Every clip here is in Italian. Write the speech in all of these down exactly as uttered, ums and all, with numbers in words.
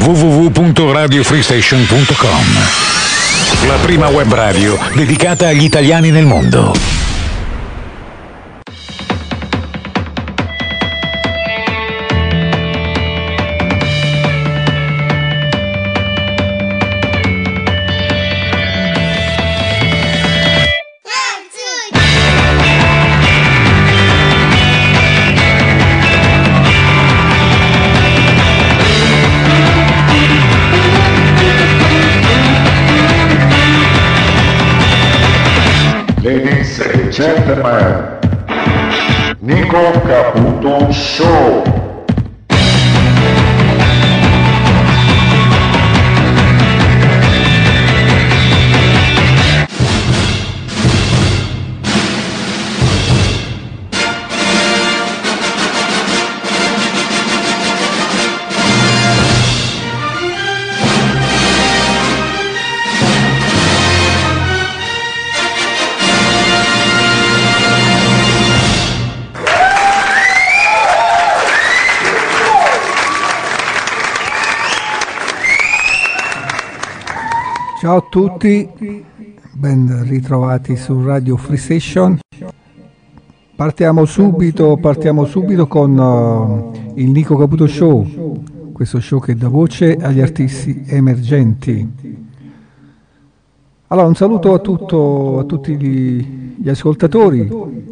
w w w punto radio free station punto com, la prima web radio dedicata agli italiani nel mondo. Ladies and gentlemen, Nico Caputo Show. Ciao a tutti, ben ritrovati su Radio Free Station. Partiamo subito, partiamo subito con uh, il Nico Caputo Show, questo show che dà voce agli artisti emergenti. Allora, un saluto a, tutto, a tutti gli, gli ascoltatori,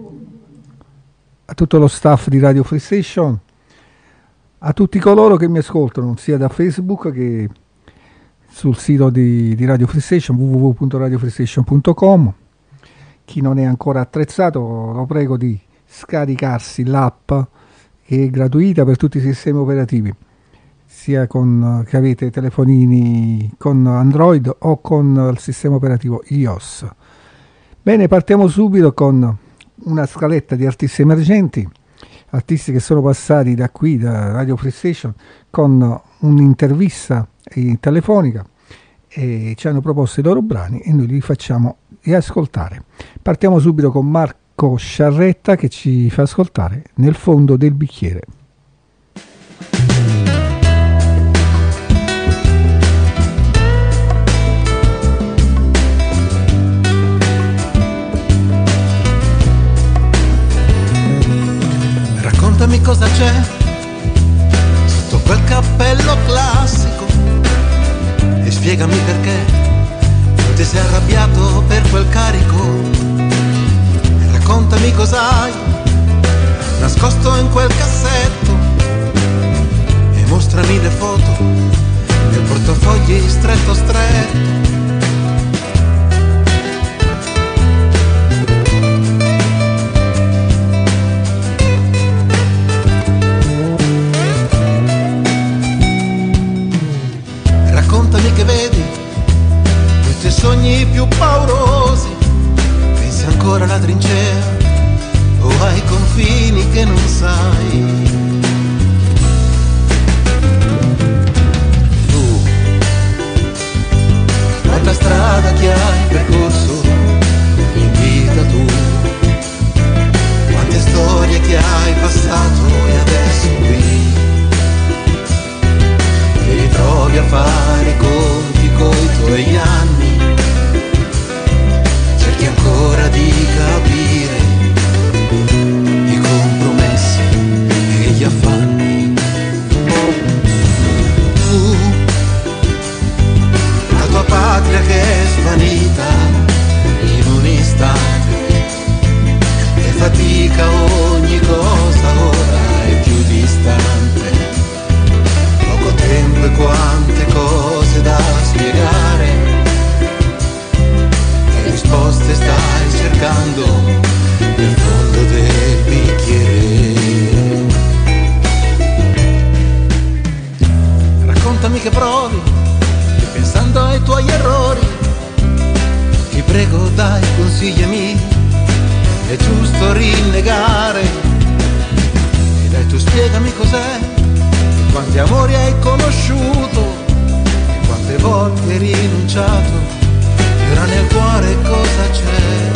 a tutto lo staff di Radio Free Station, a tutti coloro che mi ascoltano sia da Facebook che sul sito di, di Radio Free Station, w w w punto radio free station punto com. Chi non è ancora attrezzato lo prego di scaricarsi l'app, che è gratuita per tutti i sistemi operativi, sia con che avete telefonini con Android o con il sistema operativo iOS. Bene, partiamo subito con una scaletta di artisti emergenti, artisti che sono passati da qui, da Radio Free Station, con un'intervista telefonica e ci hanno proposto i loro brani e noi li facciamo ascoltare. Partiamo subito con Marco Sciarretta che ci fa ascoltare Nel fondo del bicchiere. Raccontami cosa c'è sotto quel cappello classico e spiegami perché ti sei arrabbiato per quel carico. Raccontami cos'hai nascosto in quel cassetto e mostrami le foto nel portafogli stretto stretto. Raccontami che vedi quei tuoi sogni più paurosi, pensi ancora alla trincea o ai confini che non sai. Tu, quanta strada che hai percorso in vita tu, quante storie che hai passato e adesso qui ti ritrovi a fare i conti coi tuoi anni, cerchi ancora di capire i compromessi e gli affanni. Tu, la tua patria che è svanita in un istante e fatica ogni cosa ora è più distante. Poco tempo e quante cose da spiegare, le risposte stai cercando nel fondo del bicchiere. Raccontami che provi e pensando ai tuoi errori, ti prego dai consigliami, è giusto rinnegare e dai tu spiegami cos'è, quanti amori hai conosciuto e quante volte hai rinunciato, e ora nel cuore cosa c'è?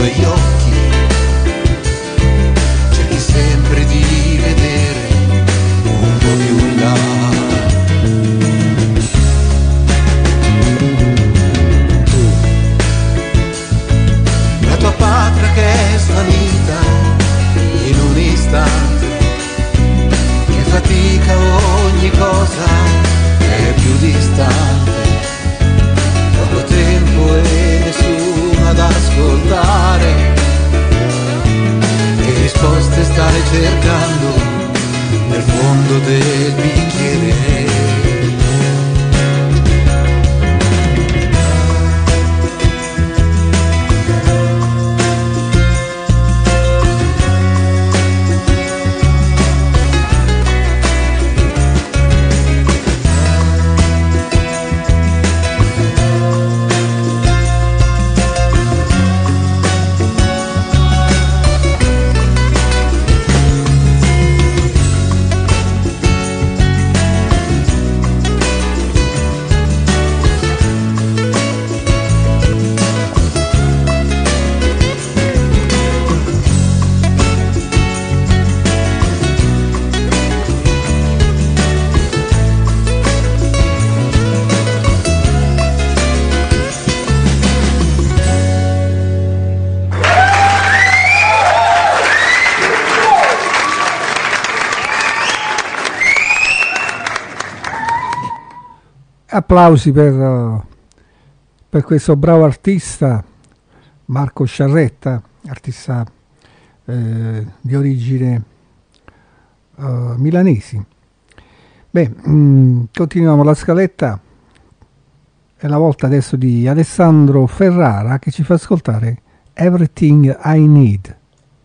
tuoi occhi, cerchi sempre di vedere un po' più in là. La tua patria che è svanita in un istante, che fatica ogni cosa è più distante. Poco tempo e nessuno ad ascoltare, che risposte stai cercando nel fondo del bicchiere? Applausi per, uh, per questo bravo artista Marco Sciarretta, artista eh, di origine uh, milanesi. Beh, mh, continuiamo la scaletta. È la volta adesso di Alessandro Ferrara che ci fa ascoltare Everything I Need.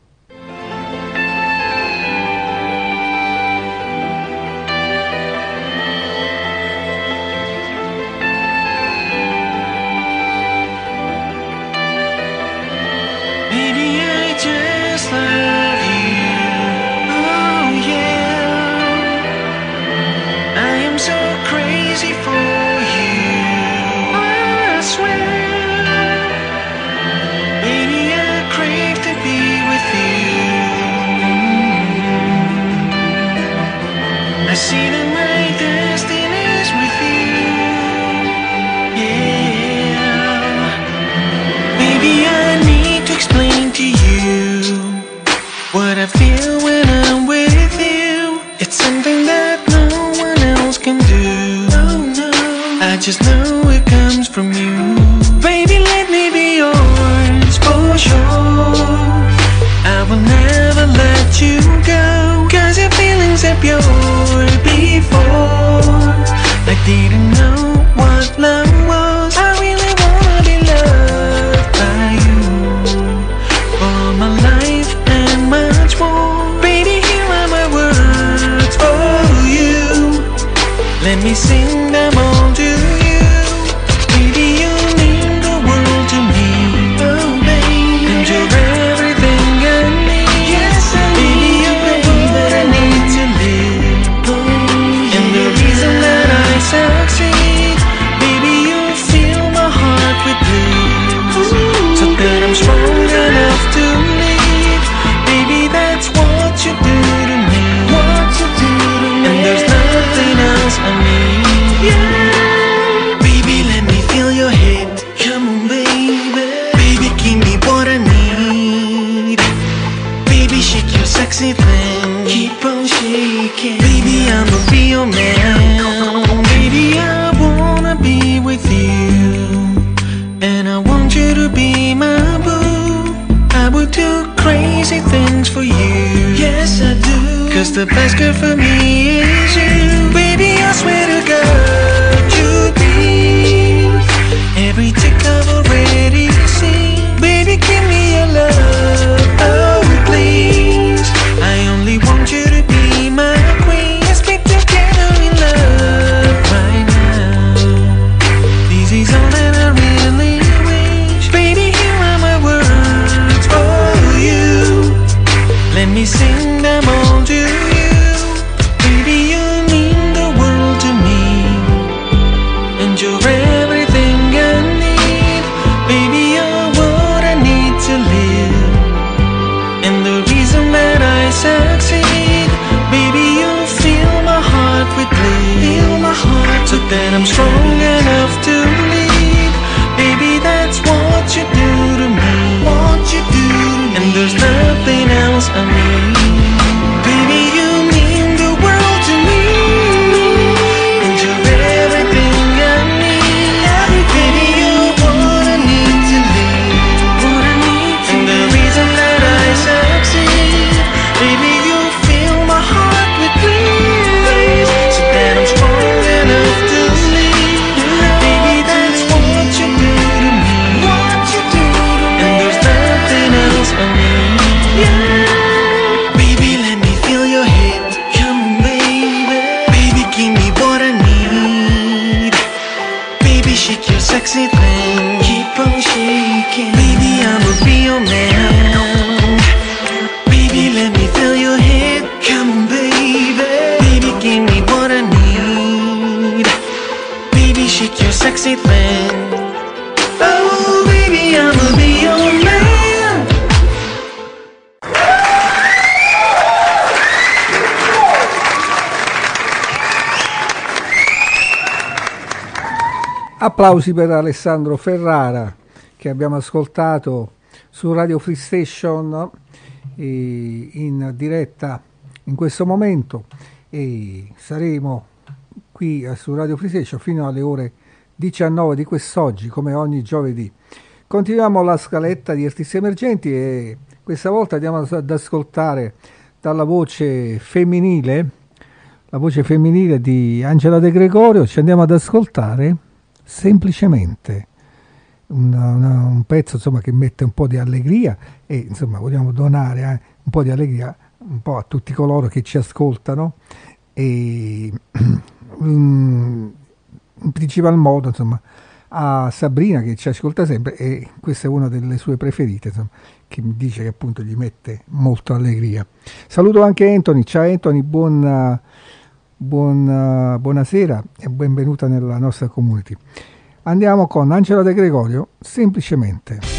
Just know it comes from you. Baby, let me be yours for sure. I will never let you go, 'cause your feelings are pure. Before I didn't know what love was, I really wanna be loved by you for my life and much more. Baby, here are my words for you. Let me sing them all to you. Keep on shaking, baby, I'ma be your man. Baby, I wanna be with you, and I want you to be my boo. I would do crazy things for you, yes I do, 'cause the best girl for me is you. Baby, I swear to God, you'll be every tick I've already seen. Baby, give me your love, oh please. I only want you to be my queen. Let's be together in love right now. This is all that I really wish. Baby, here are my words for you. Let me sing them all to you. Baby, you mean the world to me. Applausi per Alessandro Ferrara che abbiamo ascoltato su Radio Free Station eh, in diretta in questo momento, e saremo qui eh, su Radio Free Station fino alle ore diciannove di quest'oggi, come ogni giovedì. Continuiamo la scaletta di artisti emergenti e questa volta andiamo ad ascoltare dalla voce femminile, la voce femminile di Angela De Gregorio. Ci andiamo ad ascoltare Semplicemente, una, una, un pezzo insomma che mette un po' di allegria e insomma vogliamo donare eh, un po' di allegria un po' a tutti coloro che ci ascoltano e in principal modo insomma a Sabrina che ci ascolta sempre, e questa è una delle sue preferite, insomma, che mi dice che appunto gli mette molto allegria. Saluto anche Anthony. Ciao Anthony, buon, buon, buonasera e benvenuta nella nostra community. Andiamo con Angela De Gregorio, Semplicemente.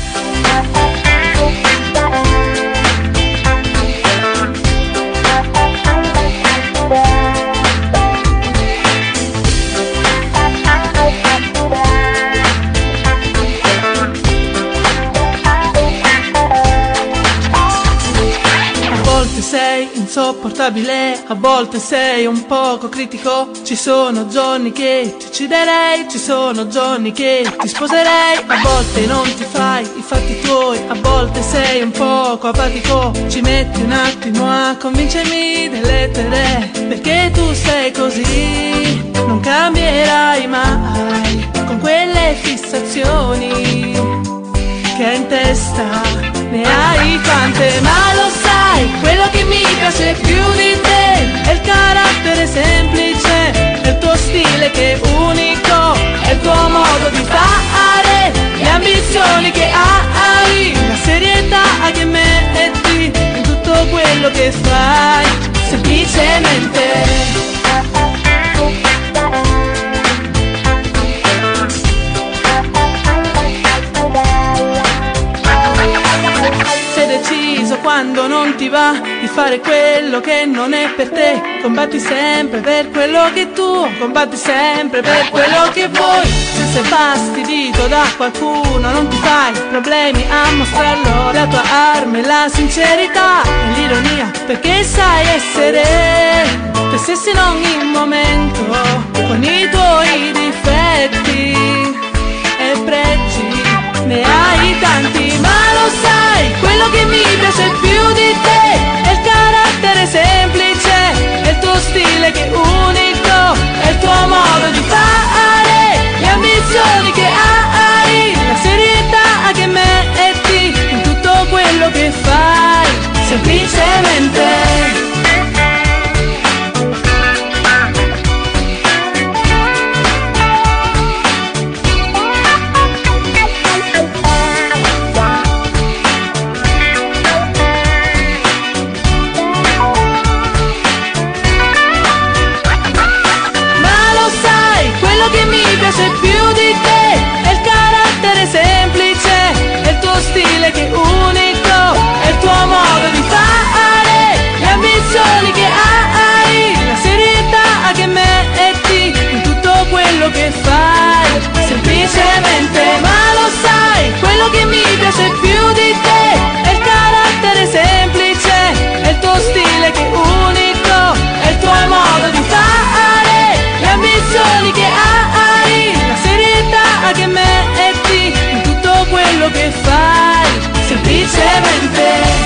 Sei insopportabile, a volte sei un poco critico. Ci sono giorni che ti ucciderei, ci sono giorni che ti sposerei. A volte non ti fai i fatti tuoi, a volte sei un poco apatico. Ci metti un attimo a convincermi delle tue idee, perché tu sei così, non cambierai mai. Con quelle fissazioni che hai in testa, ne hai tante, ma lo sai, quello che mi piace più di te è il carattere semplice, è il tuo stile che è unico, è il tuo modo di fare, le ambizioni che hai, la serietà che metti in tutto quello che fai, semplicemente. Quando non ti va di fare quello che non è per te, combatti sempre per quello che è tuo, combatti sempre per quello che vuoi. Se sei fastidito da qualcuno non ti fai problemi a mostrarlo, la tua arma è la sincerità e l'ironia, perché sai essere te stesso in ogni momento, con i tuoi difetti e pregi, ne hai tanti, ma lo sai, quello che mi piace più di te è il carattere semplice, è il tuo stile che è unico, è il tuo modo di fare, le ambizioni che hai, la serietà che metti in tutto quello che fai, semplicemente. Stile che è unico, è il tuo modo di fare, le ambizioni che hai, la serietà che metti in tutto quello che fai, semplicemente, ma lo sai, quello che mi piace più di te è il carattere semplice, è il tuo stile che è unico, è il tuo modo di fare, le ambizioni che hai, la serietà che metti in tutto quello che fai, semplicemente.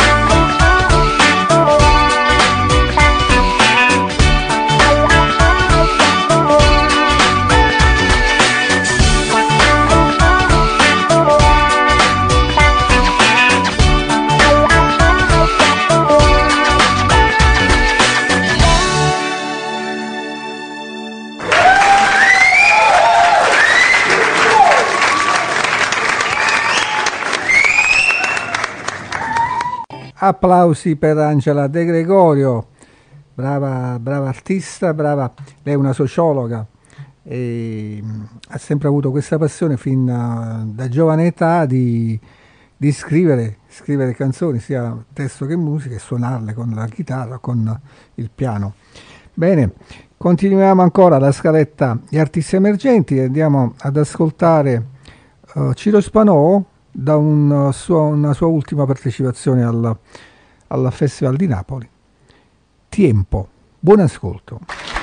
Applausi per Angela De Gregorio, brava, brava artista, brava, lei è una sociologa e ha sempre avuto questa passione fin da, da giovane età di, di scrivere, scrivere canzoni, sia testo che musica, e suonarle con la chitarra, con il piano. Bene, Continuiamo ancora la scaletta di artisti emergenti e andiamo ad ascoltare uh, Ciro Spanò da un, uh, suo, una sua ultima partecipazione al, al Festival di Napoli. Tempo. Buon ascolto.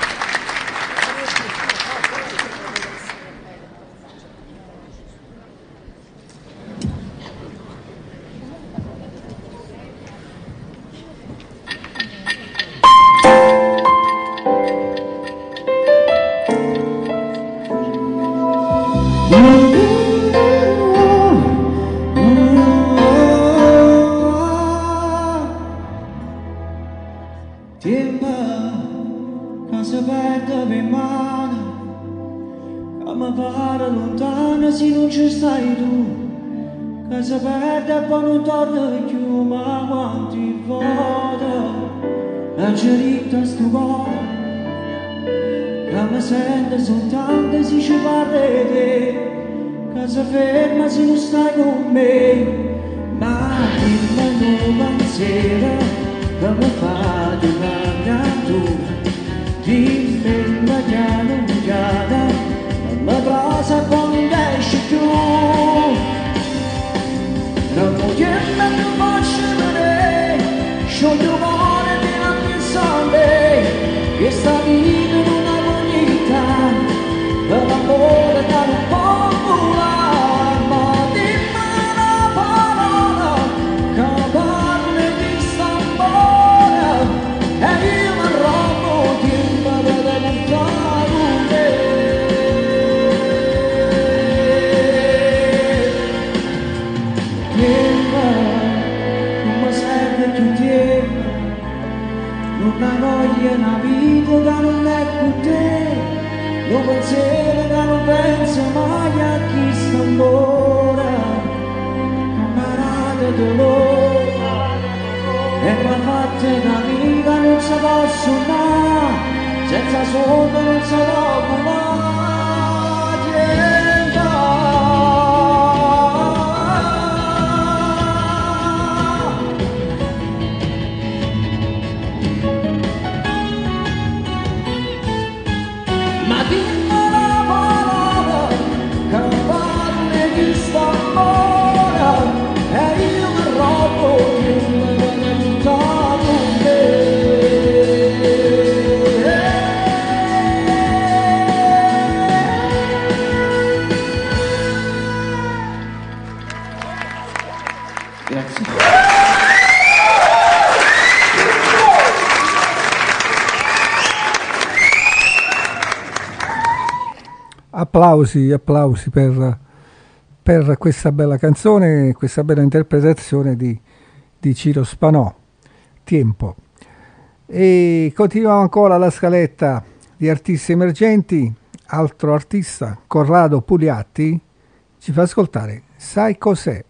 Soltanto si ci parla di te, casa ferma se non stai con me, ma dimmi un pensiero che mi fa di mangiare tu, dimmi una chiana chiana, ma mi prosa quando esci tu, non vogliamo più faccio vedere, scioglio cuore di una pensare, che sta vita non ha voglia. L'amore da non popolare, ma dimmi una parola che parli di st'amore e io mi arrogo tempo per lontano te. Tempo, non mi serve più tempo, non hai voglia una vita che non è con te. Lo pensiero che non penso mai a chi sta ancora, camarata dolore, e mi ha fatto un'amica non si può suonare, senza sonno non si può volare. Applausi, applausi per, per questa bella canzone, questa bella interpretazione di, di Ciro Spanò, Tempo. E continuiamo ancora la scaletta di artisti emergenti. Altro artista, Corrado Pugliatti, ci fa ascoltare Sai cos'è?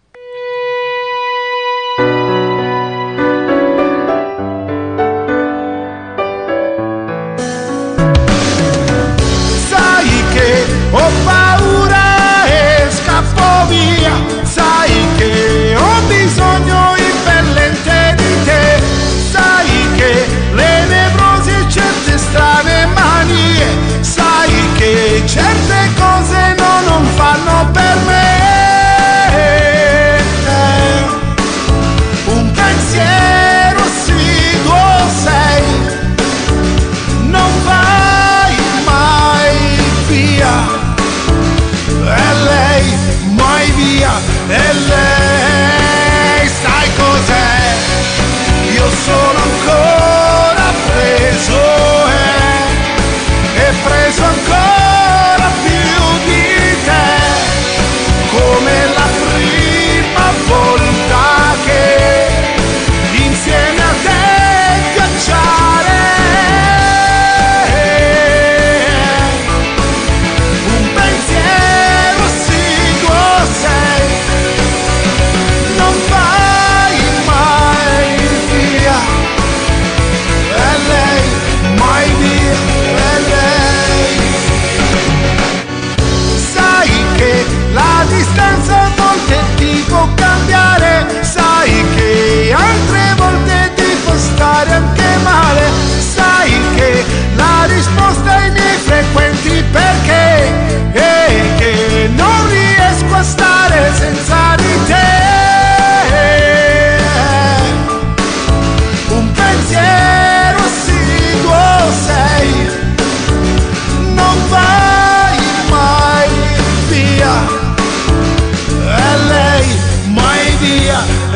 Ho paura e scappo via, sai che ho bisogno impellente di te, sai che le nevrosi e certe strane manie, sai che certe cose no, non fanno per me.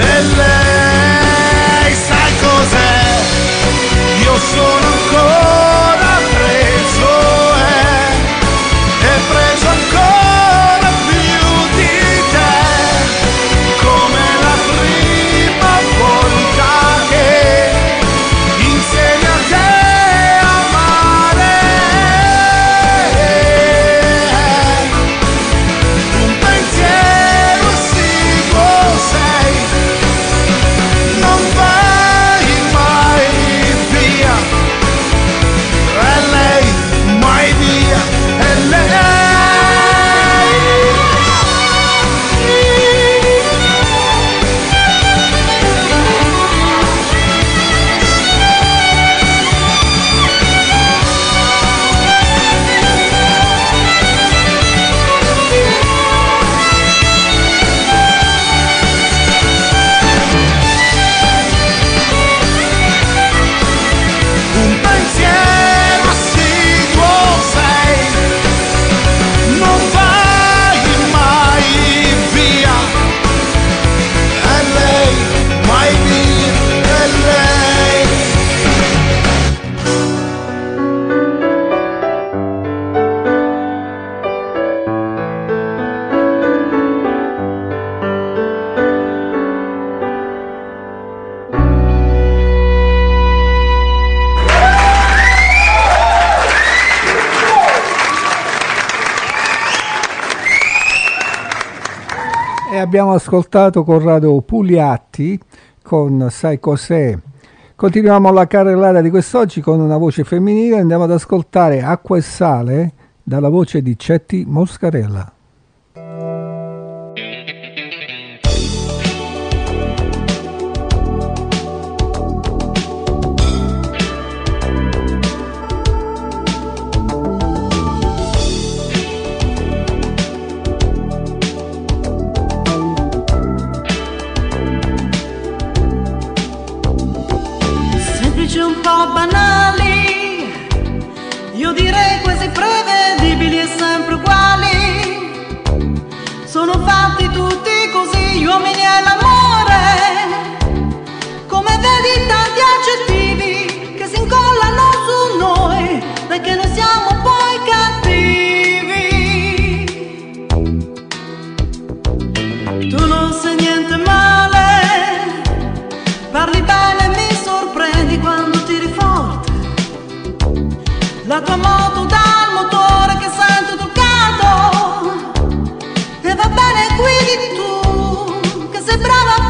E lei sai cos'è? Io sono ancora preso, eh, e preso ancora più di te, come la prima volta che insegni a te a amare. Un pensiero sicuro sei, non vai mai via, e lei mai via, e lei. Un pensiero assiduo sei, non vai mai via, e lei mai via, e lei. E abbiamo ascoltato Corrado Pugliatti con Sai cos'è. Continuiamo la carrellata di quest'oggi con una voce femminile. Andiamo ad ascoltare Acqua e Sale dalla voce di Cetty Moscarella. Semplici un po' banali, io direi quasi prevedibili e sempre uguali. Sono fatti tutti così, gli uomini e l'amore. Come vedi tanti aggettivi che si incollano su noi, perché noi siamo poi cattivi. Tu non sei niente male, parli bene, mi sorprendi quando tiri forte. La tua moto dal motore che sento truccato, e va bene guidi tu, che sei brava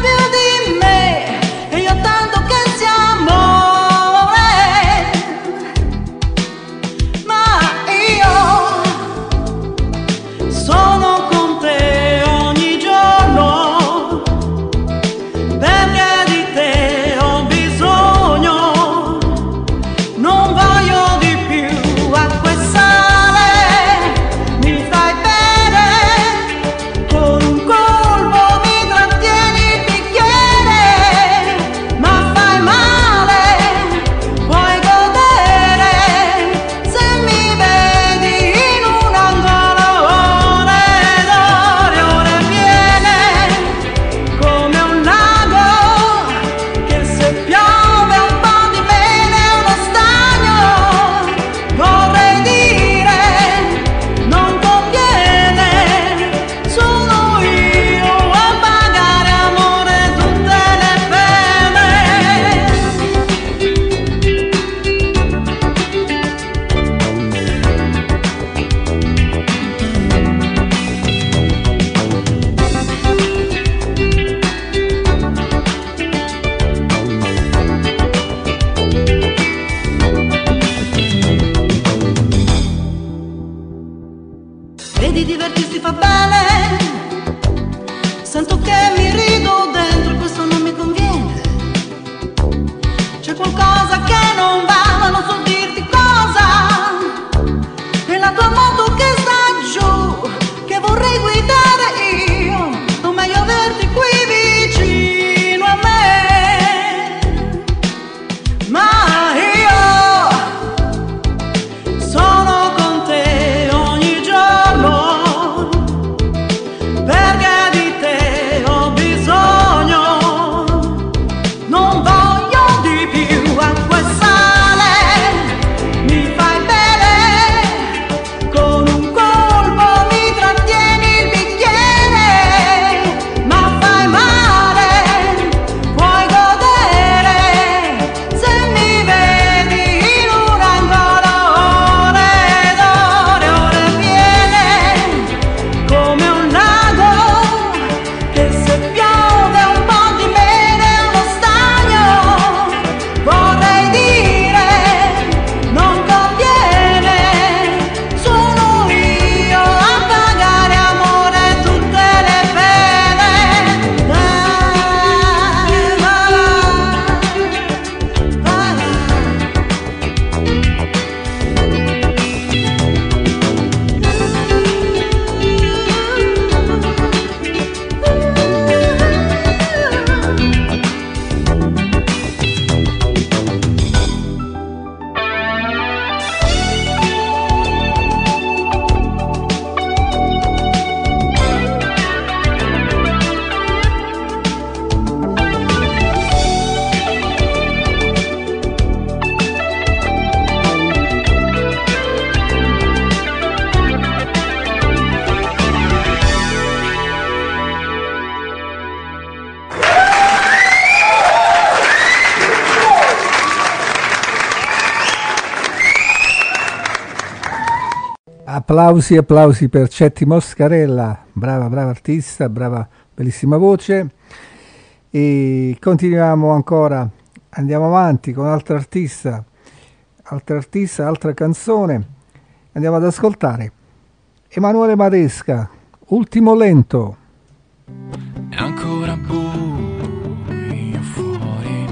Applausi, applausi per Cetti Moscarella, brava, brava artista, brava, bellissima voce. E continuiamo ancora, andiamo avanti con altra artista, altra artista, altra canzone. Andiamo ad ascoltare Emanuele Maresca, Ultimo lento. È ancora buio fuori,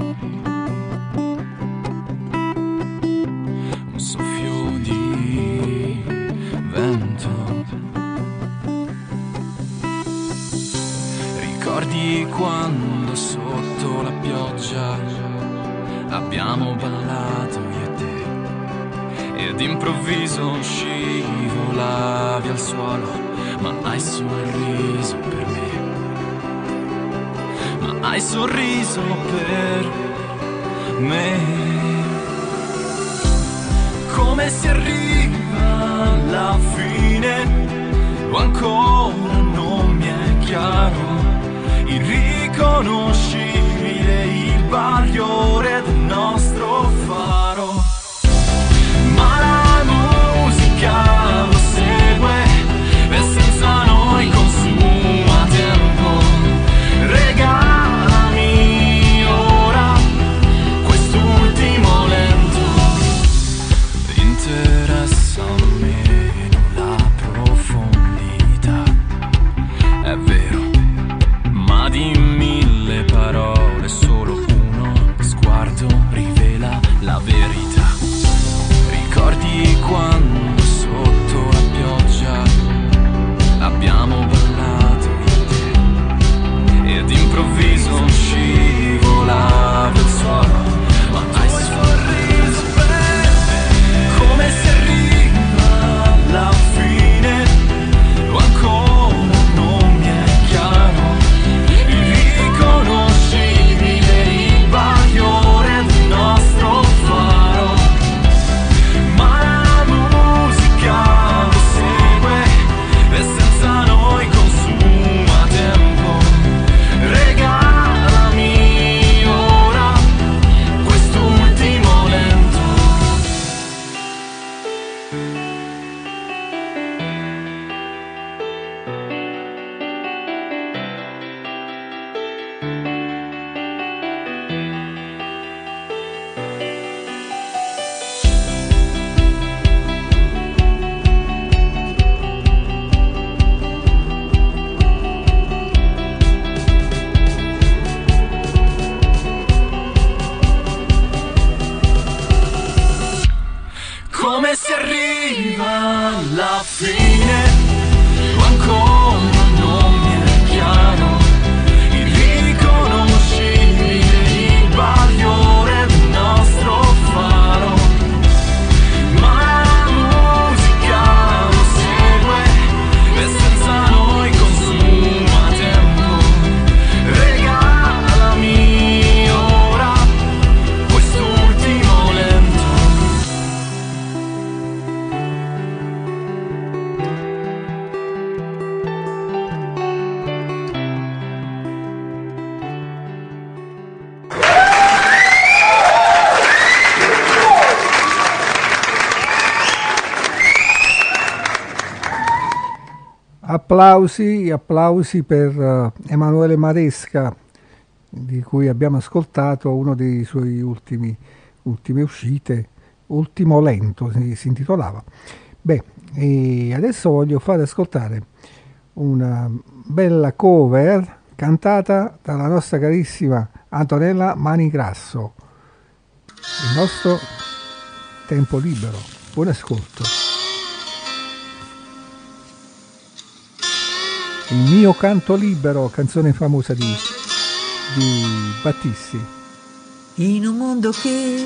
un soffio di vento. Ricordi quando sotto la pioggia abbiamo ballato io e te, ed improvviso scivolavi al suolo, ma hai sorriso per me. Ma hai sorriso per me. Come si arriva alla fine, o ancora non mi è chiaro, irriconoscibile il bagliore del nostro faro. Ma la musica lo segue e senza noi consuma tempo. Regalami ora quest'ultimo lento. Interessa meno la profondità, è vero, ma di mille parole solo uno sguardo rivela la verità. Ricordi quando sotto la pioggia abbiamo ballato io e te, ed improvviso scivolavi al suolo, ma hai sorriso per me. Come si arriva alla fine, o ancora non mi è chiaro, irriconoscibile il bagliore del nostro faro. Ma la musica lo segue e senza noi consuma tempo. Regalami ora quest'ultimo lento. Come si arriva alla fine, o ancora non mi è chiaro, irriconoscibile il bagliore del nostro faro. Ma la musica lo segue e senza noi consuma tempo. Regalami ora quest'ultimo lento. Applausi, applausi per uh, Emanuele Maresca, di cui abbiamo ascoltato uno dei suoi ultimi, ultime uscite, Ultimo lento si, si intitolava. Beh, e adesso voglio fare ascoltare una bella cover cantata dalla nostra carissima Antonella Manigrasso, il nostro tempo libero. Buon ascolto. Il mio canto libero, canzone famosa di, di Battisti. In un mondo che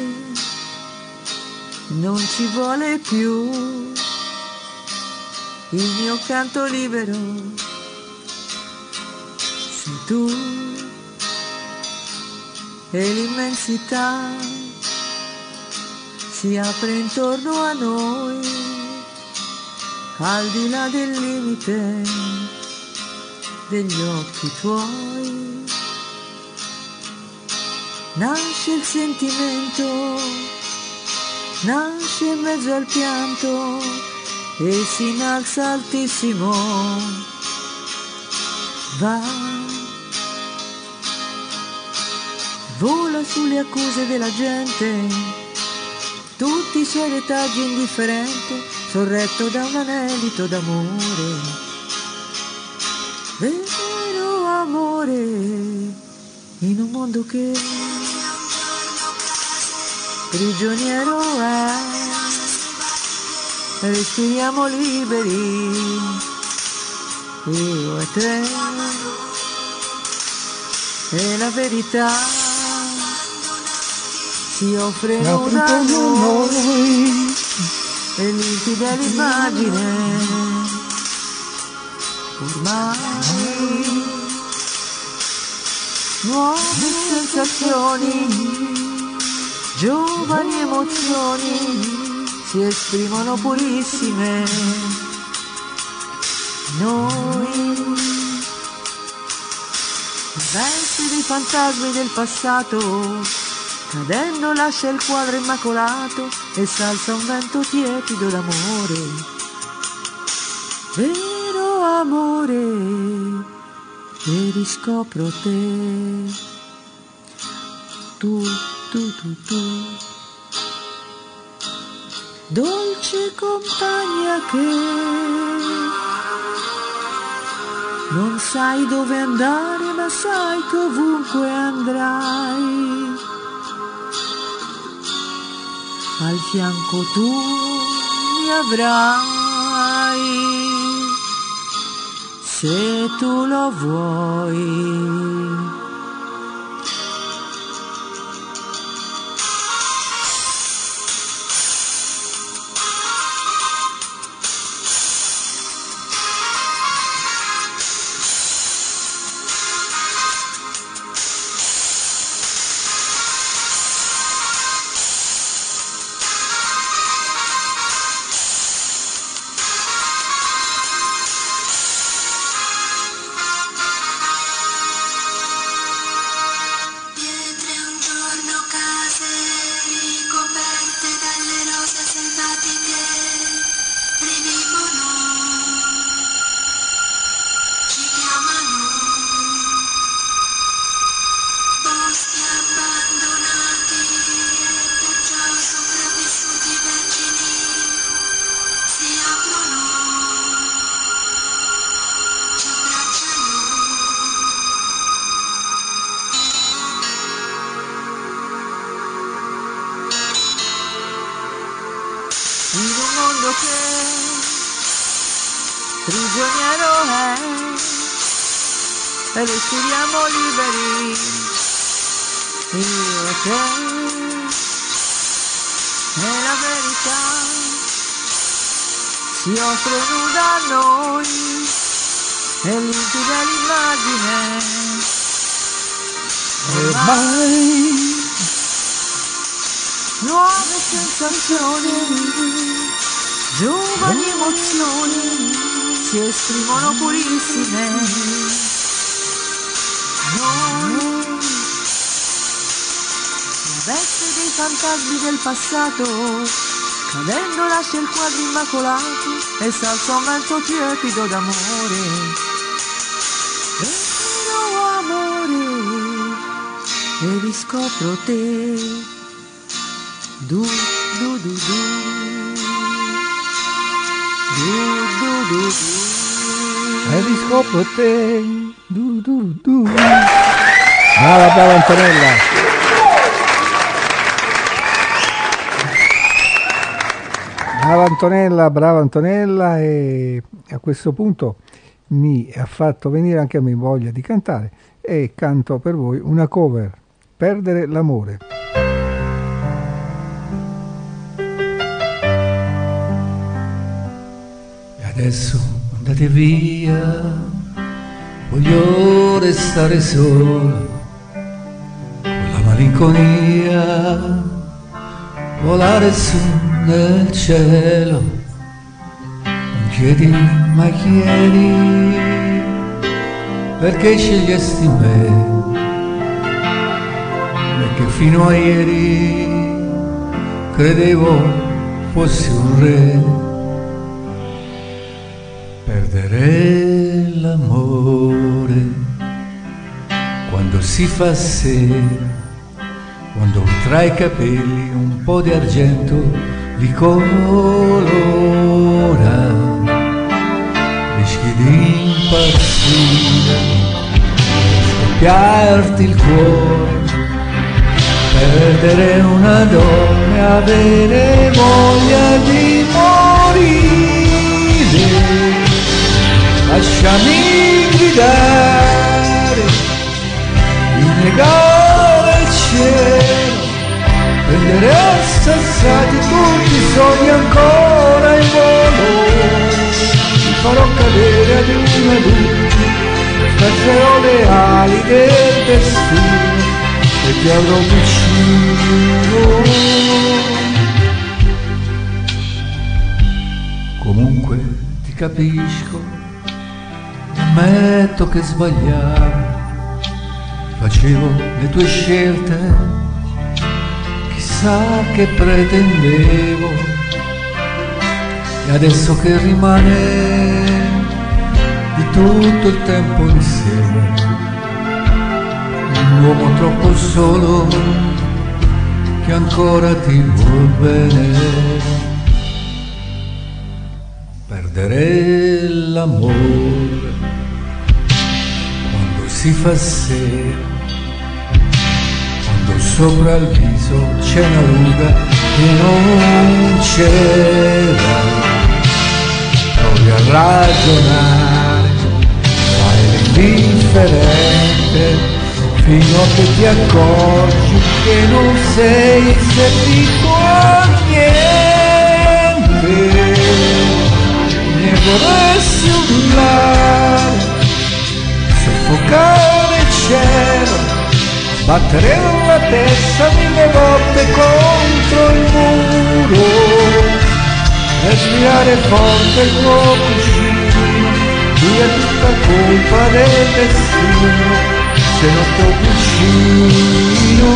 non ci vuole più, il mio canto libero sei tu, e l'immensità si apre intorno a noi, al di là del limite degli occhi tuoi. Nasce il sentimento, nasce in mezzo al pianto, e si innalza altissimo, va, vola sulle accuse della gente, tutti i suoi retaggi indifferente, sorretto da un anelito d'amore, vero amore, in un mondo che prigioniero è, respiriamo liberi, io e te, e la verità si offre nuda a noi, e limpida l'immagine, ormai, nuove sensazioni, giovani emozioni, si esprimono purissime, noi, vesti dei fantasmi del passato, cadendo lascia il quadro immacolato e salza un vento tiepido d'amore, vero amore, e riscopro te, tu, tu, tu, tu, dolce compagna che non sai dove andare ma sai che ovunque andrai, al fianco tu mi avrai, se tu lo vuoi. Prigioniero è, e respiriamo liberi, io e te, e la verità si offre nuda a noi, e limpida l'immagine, ormai, nuove sensazioni, giovani emozioni, si esprimono purissime, noi, la veste dei fantasmi del passato, cadendo lascia il quadro immacolato e salza un vento tiepido d'amore, vero amore, e riscopro te, du du du du. Du, du, du, du. E riscopro te, du, du, du. Brava, brava Antonella. Brava Antonella, brava Antonella, e a questo punto mi ha fatto venire anche a me voglia di cantare e canto per voi una cover, Perdere l'amore. Adesso andate via, voglio restare solo, con la malinconia, volare su nel cielo, non chiedi mai chiedi, perché scegliesti me, perché fino a ieri credevo fossi un re. Perdere l'amore quando si fa sera, quando tra i capelli un po' di argento li colora, rischi di impazzire, scoppiarti il cuore, perdere una donna e avere voglia di morire. Lasciami gridare, rinnegare il cielo, prendere a sassati tutti i sogni ancora in volo. Ti farò cadere ad una ad una, spezierò le ali del destino e ti avrò vicino. Comunque ti capisco, ammetto che sbagliavo, facevo le tue scelte, chissà che pretendevo, e adesso che rimane di tutto il tempo insieme, un uomo troppo solo che ancora ti vuol bene. Perdere l'amore quando si fa sera, quando sopra il viso c'è una ruga che non c'era, provi a ragionare, fai l'indifferente fino a che ti accorgi che non sei servito a niente. Ne vorresti urlare, soffocare il cielo, battere la testa mille volte contro il muro, respirare forte il tuo cuscino, via tutta colpa del destino, se non sto vicino.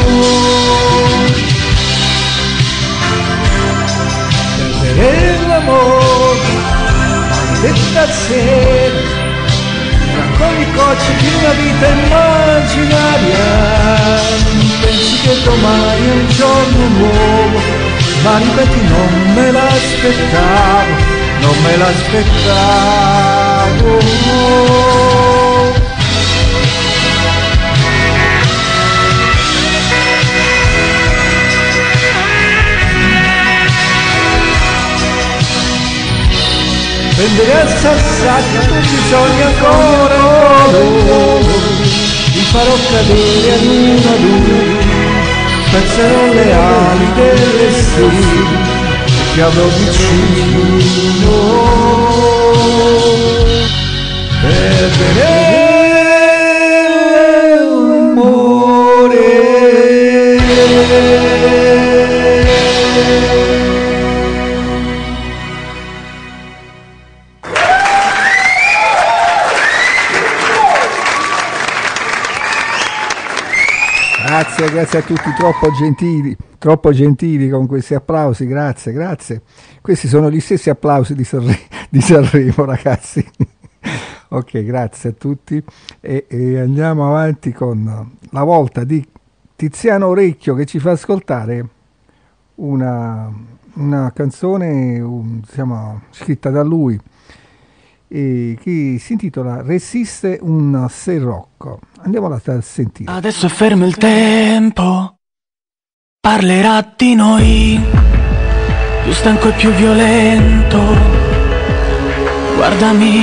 Perdere l'amore, maledetta sera, raccogli i cocci di una vita immaginaria, pensi che domani è un giorno nuovo, ma ripeti non me l'aspettavo, non me l'aspettavo. Prendere a sassati tutti i sogni ancora in volo, li farò cadere ad uno ad uno, spezzerò le ali del destino e ti avrò vicino. Perdere l'amore. Grazie, grazie a tutti, troppo gentili, troppo gentili con questi applausi, grazie, grazie. Questi sono gli stessi applausi di, Sanre- di Sanremo, ragazzi. Ok, grazie a tutti e, e andiamo avanti con la volta di Tiziano Orecchio che ci fa ascoltare una, una canzone um, diciamo, scritta da lui e che si intitola Resiste un Serrocco. Andiamola a sentire. Adesso è fermo il tempo, parlerà di noi, più stanco e più violento. Guardami,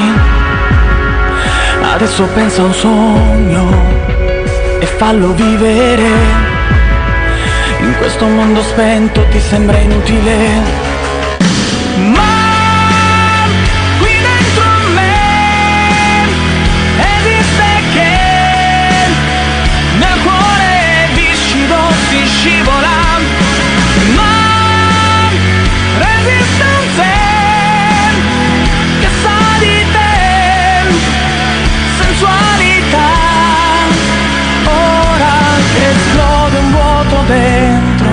adesso pensa a un sogno e fallo vivere. In questo mondo spento ti sembra inutile, ma scivola, ma resiste un sen che sa di te, sensualità, ora che esplode un vuoto dentro,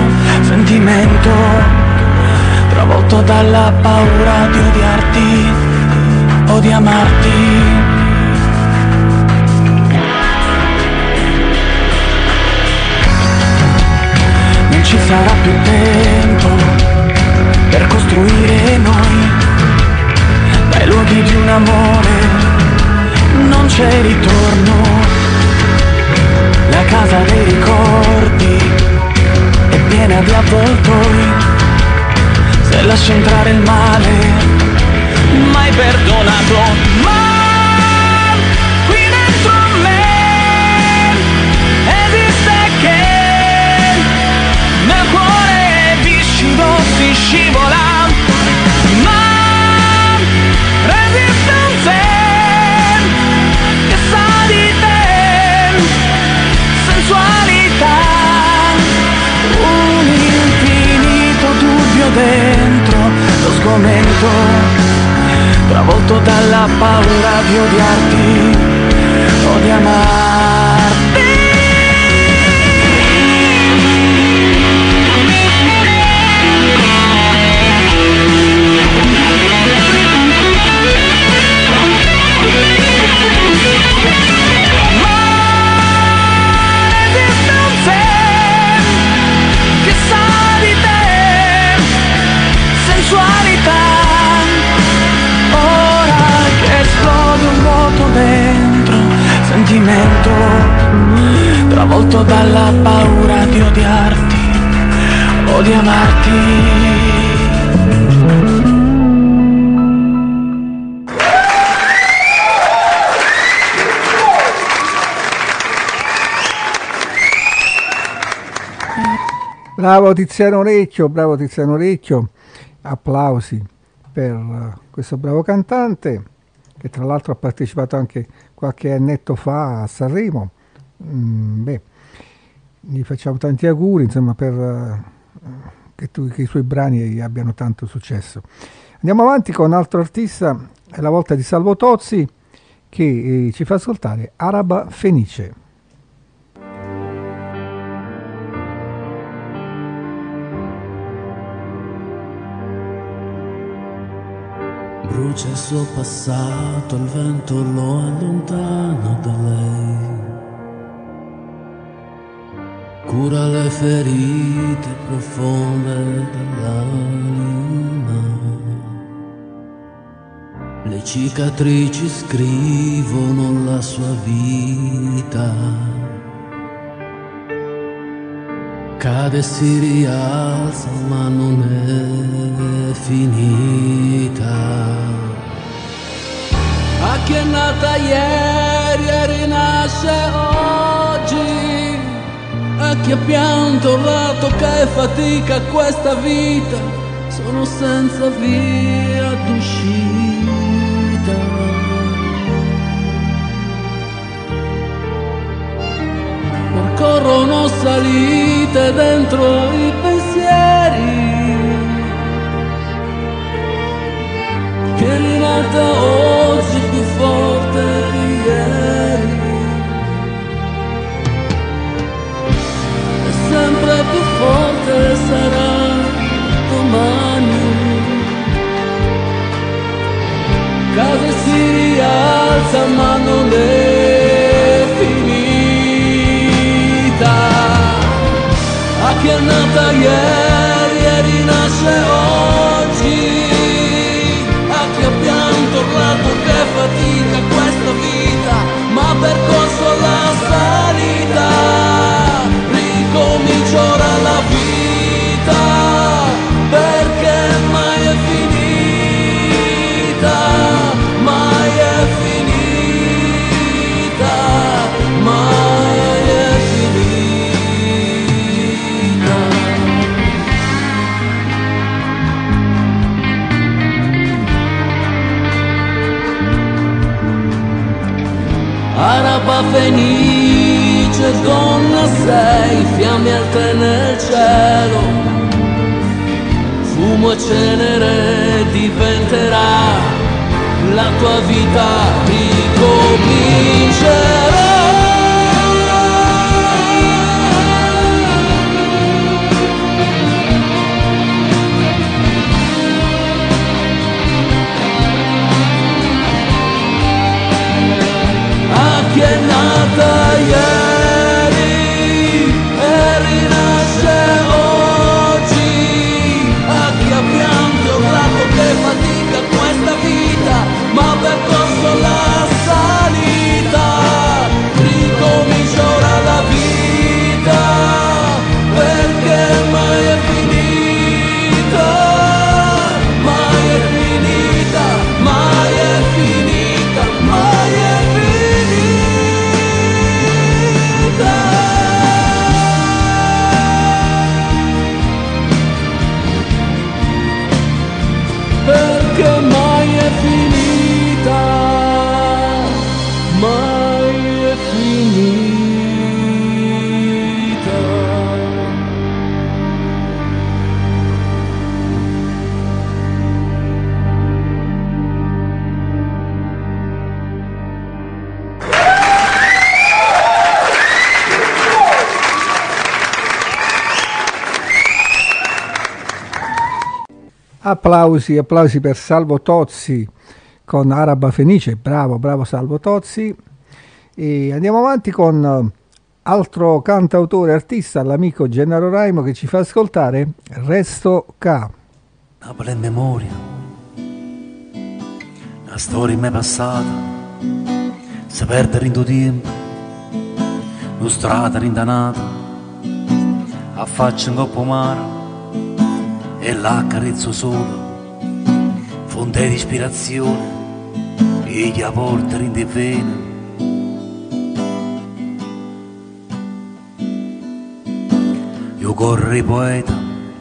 sentimento travolto dalla paura di odiarti, o di amarti. Non ci sarà più tempo per costruire noi, dai luoghi di un amore non c'è ritorno. La casa dei ricordi è piena di avvoltoi, se lascia entrare il male mai perdonato. Ma qui dentro me esiste che nel cuore viscido si scivola, ma resiste un sé che sa di te, sensualità, un infinito dubbio dentro lo sgomento, travolto dalla paura di odiarti o di amarti. Sentimento travolto dalla paura di odiarti o di amarti. Bravo Tiziano Orecchio, bravo Tiziano Orecchio, applausi per questo bravo cantante che tra l'altro ha partecipato anche qualche annetto fa a Sanremo. Mm, beh, gli facciamo tanti auguri, insomma, per uh, che, tu, che i suoi brani abbiano tanto successo. Andiamo avanti con un altro artista, è la volta di Salvo Tozzi, che eh, ci fa ascoltare Araba Fenice. Brucia il suo passato, il vento lo allontana da lei. Cura le ferite profonde dell'anima. Le cicatrici scrivono la sua vita. Cade e si rialza ma non è finita. A chi è nata ieri e rinasce oggi, a chi ha pianto rato che fatica questa vita, sono senza via d'uscita. Percorrono salite dentro i pensieri, che è rinata oggi più forte di ieri, e sempre più forte sarà domani. Cade e si rialza ma non è finita. A chi è nata ieri e rinasce oggi, che fatica questa vita, ma percorso la salita, ricomincio ora la vita, perché mai è finita, mai è finita, mai è finita. Araba fenice, donna sei, fiamme alte nel cielo, fumo e cenere diventerà, la tua vita ricomincerà. Applausi, applausi per Salvo Tozzi con Araba Fenice, bravo, bravo Salvo Tozzi. E andiamo avanti con altro cantautore artista, l'amico Gennaro Raimo, che ci fa ascoltare Resto Ca. Napoli in memoria, una storia mai passata, si perde in tuo tempo, una strada rindanata, affaccia in coppa mare e la carezzo solo, fonte di ispirazione e gli porta in te vene. Io corro i poeta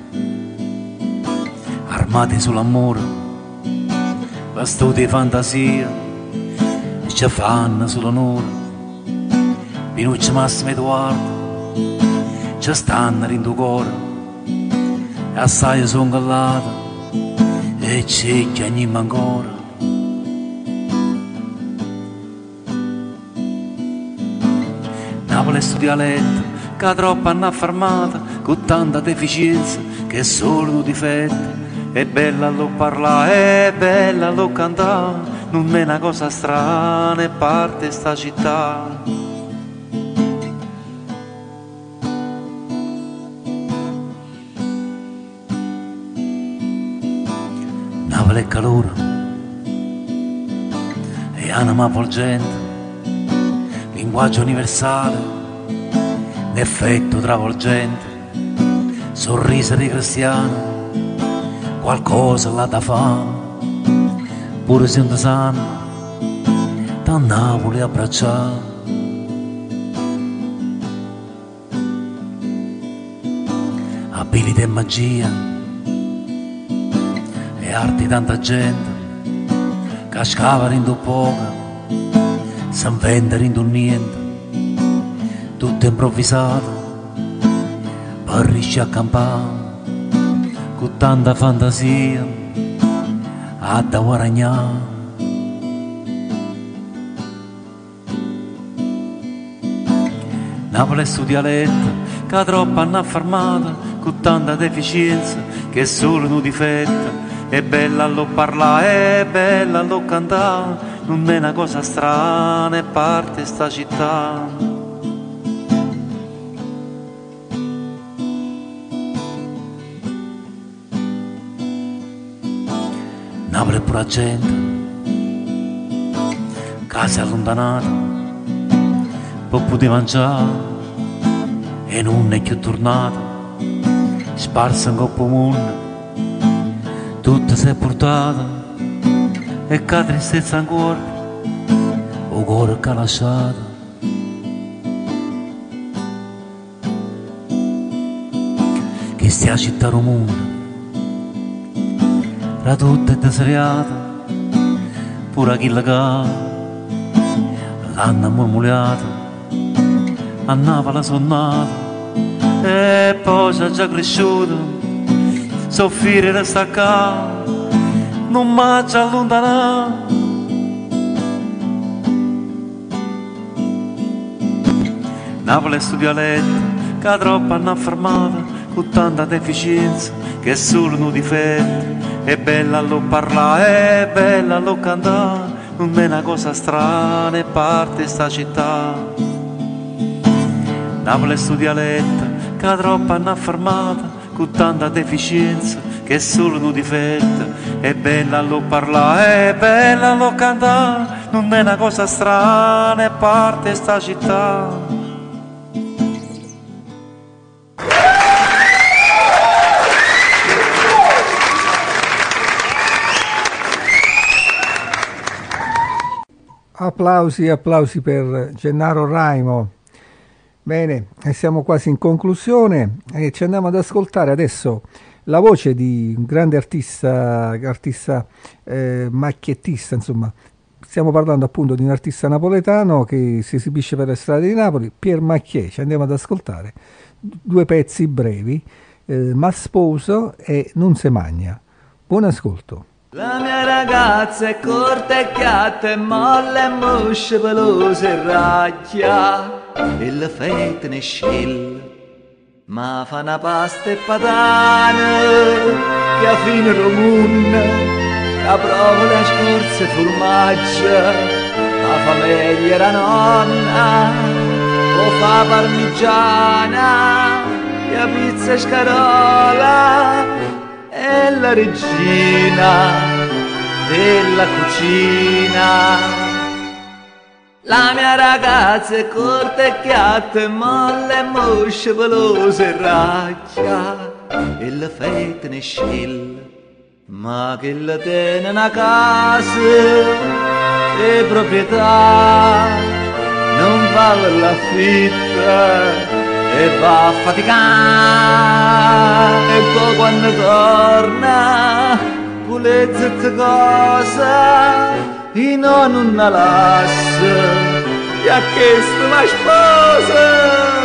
armati sull'amore, vestiti di fantasia e ci fanno sull'onore. Pinuccio Massimo Edoardo ci stanno in tuo cuore e assai sono gallata e c'è chi anima ancora. Napoli è sto dialetto che troppo hanno affermata con tanta deficienza che è solo un difetto. È bella lo parlare, è bella lo cantare, non è una cosa strana, è parte sta città. Napoli è calore e anima avvolgente, linguaggio universale, effetto travolgente, sorriso di cristiano, qualcosa là da fare, pure se non sanno, da Napoli abbracciare. Abilità e magia, e arti tanta gente, cascava in tu poca, s'inventa in tu niente, tutto improvvisato, per riuscire a campare, con tanta fantasia, a da guadagnare. Napoli è sto dialetto, che troppo hanno affermata, con tanta deficienza, che è solo un difetto. È bella lo parlare, è bella lo cantare, non è una cosa strana, è parte sta città. Napoli è pura gente, case allontanate, poppo di mangiare e non è più tornato, sparsa in coppa mondo, tutta si è portata e che tristezza ancora, o cuore che ha lasciato. Che stia città al mondo, era tutta deseriata, pure chi la cava l'hanno mormuriata, andava la sonnata e poi c'è già cresciuto, soffrire resta qua, non mangia allontanare. Napoli è sto dialetto che troppo hanno affermata, con tanta deficienza che è solo un difetto. È bella lo parlare, è bella lo cantare, non è una cosa strana, è parte sta città. Napoli è sto dialetto che troppo hanno affermata, con tanta deficienza che è solo un difetto. È bella lo parlare, è bella lo cantare, non è una cosa strana, è parte sta città. Applausi, applausi per Gennaro Raimo. Bene, e siamo quasi in conclusione e ci andiamo ad ascoltare adesso la voce di un grande artista, artista eh, macchiettista, insomma. Stiamo parlando appunto di un artista napoletano che si esibisce per le strade di Napoli, Pier Macchiè. Ci andiamo ad ascoltare due pezzi brevi, eh, Ma sposo e Non se magna. Buon ascolto. La mia ragazza è cortecchiata e molle e mosce pelose e racchia e le fette ne scelle, ma fa una pasta e patane via fine Romun, la prova le scorze formaggio, la famiglia era nonna, o fa parmigiana, la pizza scarola, e la regina della cucina. La mia ragazza è cortecchiata, molle e mosce pelose e raccia, e la fetta ne scella, ma che la tiene una casa e proprietà, non va per l'affitta e va a faticare, e poi quando torna pulezza e cosa e non una lassa, e ha chiesto una sposa.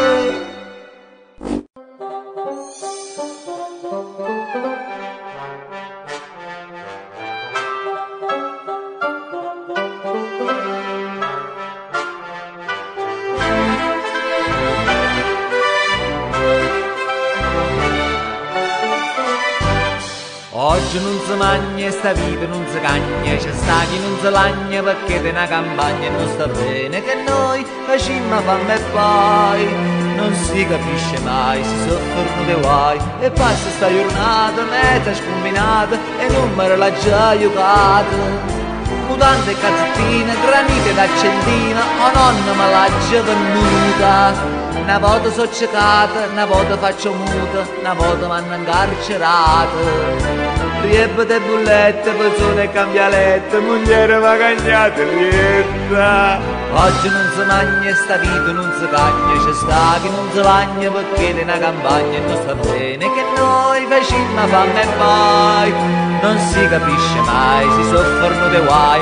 Oggi non si mangia, sta vita non si cagna, c'è sta chi non si lagna perché te una campagna non sta bene, che noi facciamo fame e poi non si capisce mai, si soffrono dei guai e passa sta giornata mezza scombinata e non me la già giocata. Mutante e cazzettina, granite d'accendina, o nonna me l'ha già venuta. Una volta so ciecata, una volta faccio muta, una volta m'hanno incarcerata. Riebbe e bullette, persone e cambialette, mogliere va cagnata e rietta. Oggi non si mangia, sta vita non si cagna, c'è sta chi non si lagna perché è una campagna non sta bene, che noi facciamo fame e poi non si capisce mai, si soffrono dei guai.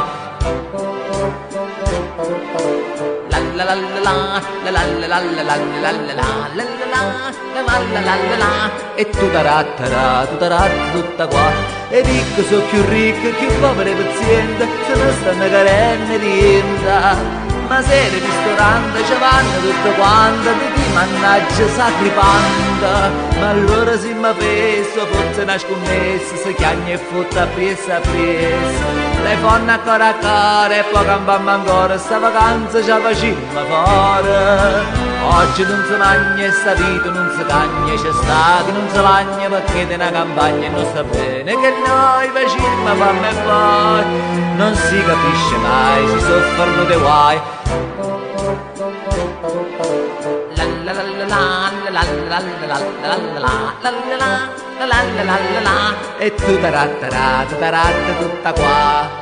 La la la la la la la la la la la la la la la la e tu tarattara, tu taratta tutta qua. E ricco so più ricco, più povero e paziente, se non stanno carenne rientra. Ma se il ristorante ci vanno tutto quanto, di chi mannaggia sacripanta. Ma allora si mi fesso, forse una scommessa, se chiagna e fotta a pressa a pressa. Le fanno ancora a cara e poi campammo ancora, sta vacanza ce la facciamo fare. Oggi non si mangia e sta vita non si cagna, c'è sta che non si lagna perché è una campagna e non sta bene, che noi facciamo fame e poi non si capisce mai, si soffrono dei guai. La la la la la la la la la la la la la la e tu tarattara, tu taratta tutta qua.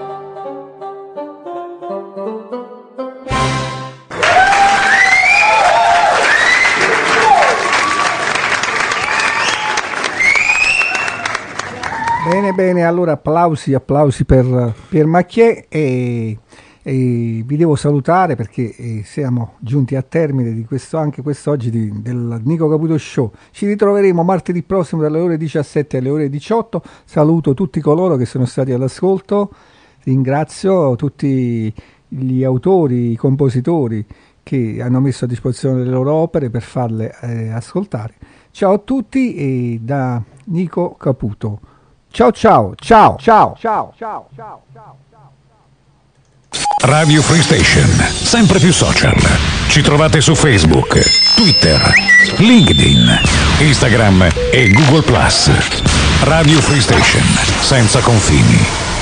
Bene, bene, allora applausi, applausi per Pier Macchiè e, e vi devo salutare perché eh, siamo giunti a termine di questo, anche quest'oggi di, del Nico Caputo Show. Ci ritroveremo martedì prossimo dalle ore diciassette alle ore diciotto. Saluto tutti coloro che sono stati all'ascolto, ringrazio tutti gli autori, i compositori che hanno messo a disposizione le loro opere per farle eh, ascoltare. Ciao a tutti e da Nico Caputo. Ciao ciao ciao ciao ciao ciao ciao ciao. Radio Free Station, sempre più social. Ci trovate su Facebook, Twitter, LinkedIn, Instagram e Google Plus. Radio Free Station, senza confini.